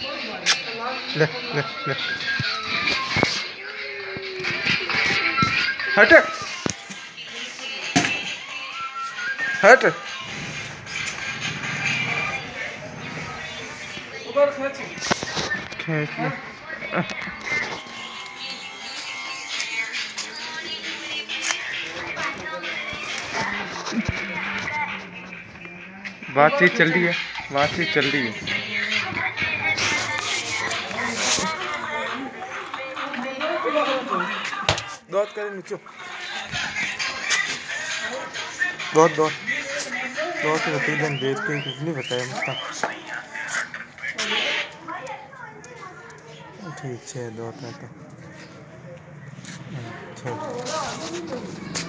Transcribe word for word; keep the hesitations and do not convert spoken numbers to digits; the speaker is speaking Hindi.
ले ले ले हट हट उधर खींच खींच ले। बातचीत चल रही है, बातचीत चल रही है। बहुत करे नीचे बहुत बहुत बहुत से बच्चे दिन देखते हैं, कुछ नहीं बताया मुझको। ठीक है दो तो अच्छा।